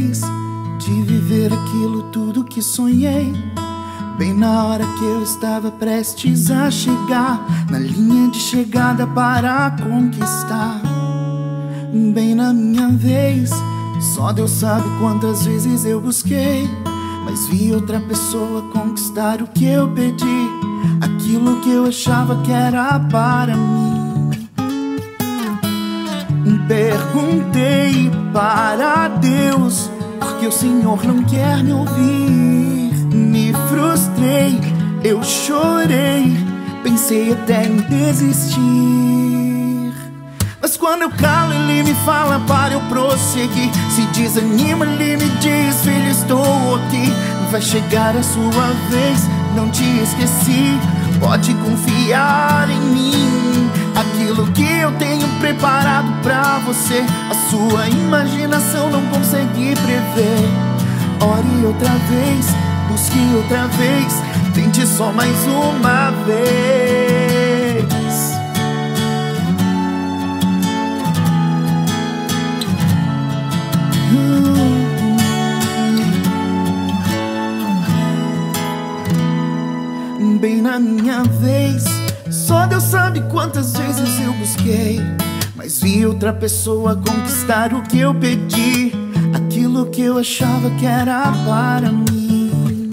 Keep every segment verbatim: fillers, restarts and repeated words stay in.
vez de viver aquilo tudo que sonhei. Bem na hora que eu estava prestes a chegar na linha de chegada para conquistar. Bem na minha vez, só Deus sabe quantas vezes eu busquei, mas vi outra pessoa conquistar o que eu pedi, aquilo que eu achava que era para mim. Perguntei para Deus porque o Senhor não quer me ouvir. Me frustrei, eu chorei, pensei até em desistir. Mas quando eu calo, Ele me fala para eu prosseguir. Se desanima, Ele me diz: filho, estou aqui. Vai chegar a sua vez, não te esqueci. Pode confiar em mim. Aquilo que eu tenho preparado pra você, a sua imaginação não consegue prever. Ore outra vez, busque outra vez, tente só mais uma vez. hum. Bem na minha vez, só Deus sabe quantas vezes eu busquei, mas vi outra pessoa conquistar o que eu pedi, aquilo que eu achava que era para mim.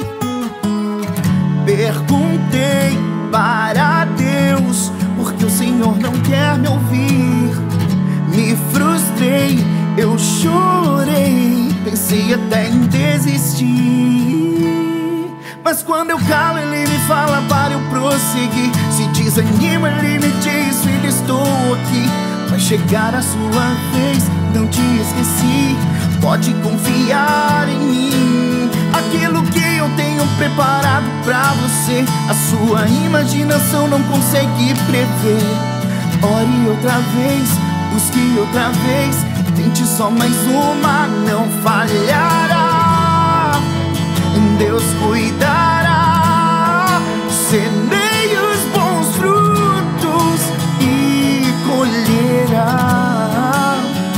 Perguntei para Deus porque o Senhor não quer me ouvir. Me frustrei, eu chorei, pensei até em desistir. Mas quando eu calo, Ele me fala para eu prosseguir. Se desanima, Ele me diz: filho, estou aqui. Vai chegar a sua vez, não te esqueci. Pode confiar em mim. Aquilo que eu tenho preparado pra você, a sua imaginação não consegue prever. Ore outra vez, busque outra vez, tente só mais uma, não falhará. Deus cuidará, semeie os bons frutos e colherá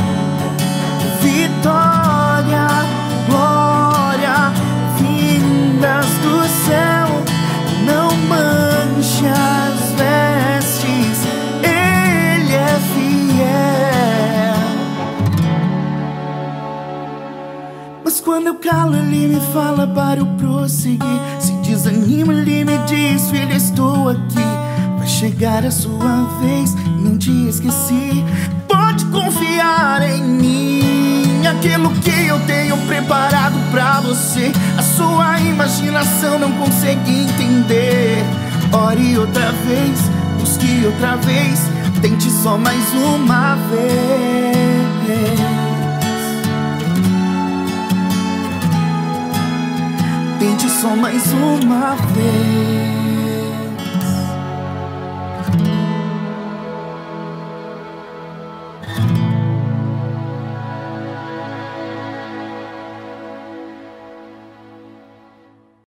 vitória, glória, vindas do céu. Não manche as vestes, Ele é fiel. Mas quando eu calo, Ele me fala para eu prosseguir. Se desanima, Ele me diz: filho, estou aqui. Vai chegar a sua vez, não te esqueci. Pode confiar em mim. Aquilo que eu tenho preparado pra você, a sua imaginação não consegue entender. Ore outra vez, busque outra vez, tente só mais uma vez. Tente só mais uma vez.